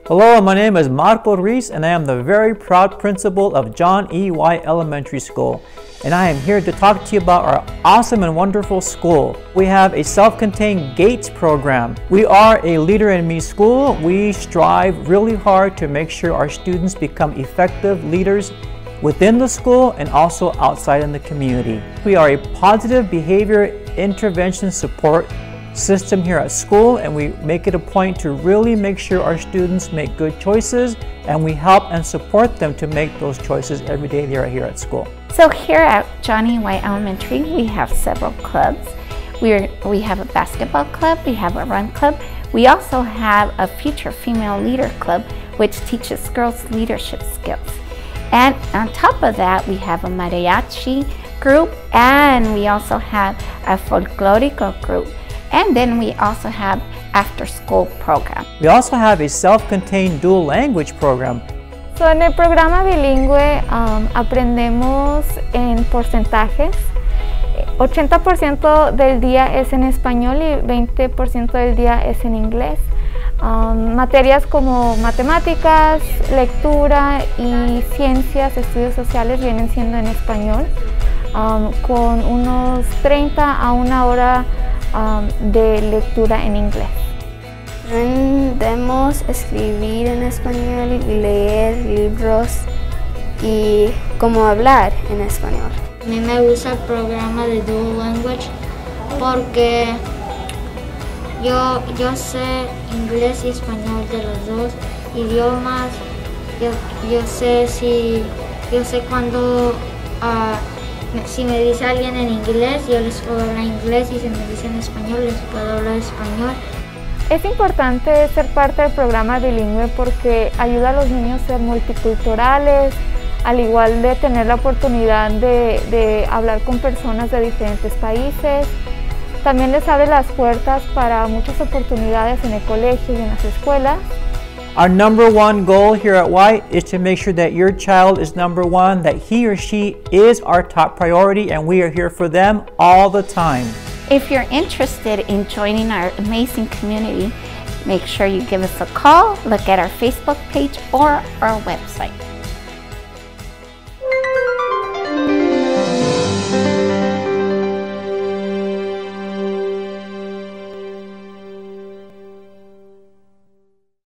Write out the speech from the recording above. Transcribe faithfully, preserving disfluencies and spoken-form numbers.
Hello, my name is Marco Ruiz and I am the very proud principal of John E. White Elementary School. And I am here to talk to you about our awesome and wonderful school. We have a self-contained GATES program. We are a Leader in Me school. We strive really hard to make sure our students become effective leaders within the school and also outside in the community. We are a positive behavior intervention support system here at school, and we make it a point to really make sure our students make good choices, and we help and support them to make those choices every day they are here at school. So here at John E. White Elementary, we have several clubs. We're, we have a basketball club, we have a run club. We also have a future female leader club, which teaches girls leadership skills. And on top of that, we have a mariachi group, and we also have a folklorico group. And then we also have after-school program. We also have a self-contained dual language program. So, en el programa bilingüe um, aprendemos en porcentajes. ochenta por ciento del día es en español y veinte por ciento del día es en inglés. Um, materias como matemáticas, lectura y ciencias, estudios sociales vienen siendo en español, um, con unos treinta a una hora um, de lectura en inglés. Aprendemos a escribir en español, leer libros y cómo hablar en español. A mí me gusta el programa de Dual Language porque yo, yo sé inglés y español de los dos idiomas. Yo, yo sé si yo sé cuando uh, si me dice alguien en inglés, yo les puedo hablar inglés, y si me dice en español, les puedo hablar español. Es importante ser parte del programa bilingüe porque ayuda a los niños a ser multiculturales, al igual de tener la oportunidad de, de hablar con personas de diferentes países. También les abre las puertas para muchas oportunidades en el colegio y en las escuelas. Our number one goal here at White is to make sure that your child is number one, that he or she is our top priority, and we are here for them all the time. If you're interested in joining our amazing community, make sure you give us a call, look at our Facebook page or our website.